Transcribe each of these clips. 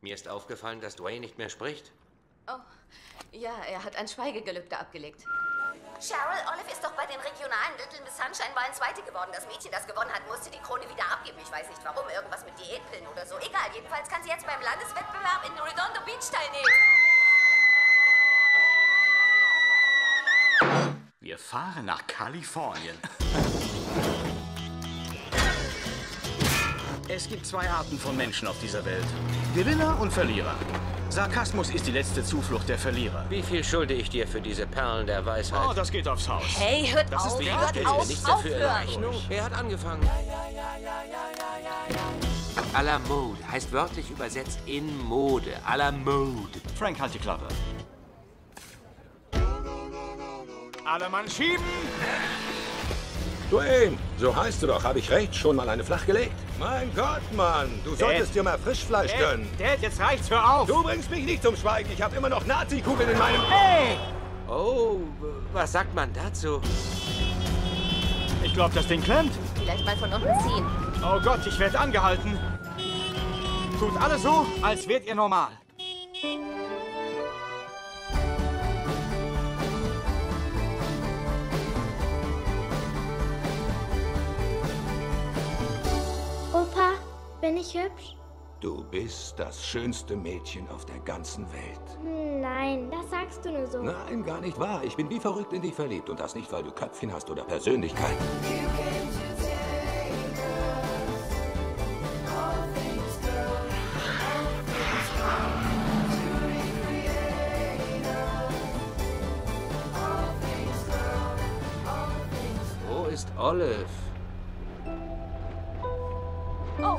Mir ist aufgefallen, dass Dwayne nicht mehr spricht. Oh, ja, er hat ein Schweigegelübde abgelegt. Cheryl, Olive ist doch bei den regionalen Little Miss Sunshine Wahlen Zweite geworden. Das Mädchen, das gewonnen hat, musste die Krone wieder abgeben. Ich weiß nicht warum, irgendwas mit Diätpillen oder so. Egal, jedenfalls kann sie jetzt beim Landeswettbewerb in Redondo Beach teilnehmen. Wir fahren nach Kalifornien. Es gibt zwei Arten von Menschen auf dieser Welt. Gewinner und Verlierer. Sarkasmus ist die letzte Zuflucht der Verlierer. Wie viel schulde ich dir für diese Perlen der Weisheit? Oh, das geht aufs Haus. Hey, hört Das ist auf, weniger hört Geld. auf, Nichts dafür in aufhören. Rechnung. Er hat angefangen. À la mode heißt wörtlich übersetzt in Mode. À la mode. Frank, halt die Klappe. Alle Mann schieben! Dwayne, so heißt du doch. Habe ich recht? Schon mal eine flach gelegt? Mein Gott, Mann. Du solltest dir mal Frischfleisch gönnen. Dad, jetzt reicht's, hör auf! Du bringst mich nicht zum Schweigen. Ich habe immer noch Nazi-Kugeln in meinem... Hey! Oh, was sagt man dazu? Ich glaube, das Ding klemmt. Vielleicht mal von unten ziehen. Oh Gott, ich werde angehalten. Tut alles so, als wärt ihr normal. Opa, bin ich hübsch? Du bist das schönste Mädchen auf der ganzen Welt. Nein, das sagst du nur so. Nein, gar nicht wahr. Ich bin wie verrückt in dich verliebt. Und das nicht, weil du Köpfchen hast oder Persönlichkeit. Wo ist Olive? Oh,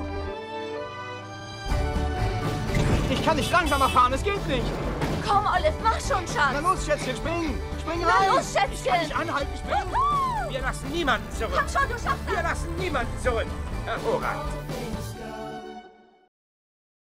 Ich kann nicht langsamer fahren, es geht nicht. komm, Olive, mach schon, Na Schatz. los, Schätzchen, springen. Spring Na rein. los, Schätzchen. Ich kann nicht anhalten, springen. Wuhu! Wir lassen niemanden zurück. Komm schon, du schaffst das. Wir lassen niemanden zurück. Hervorragend.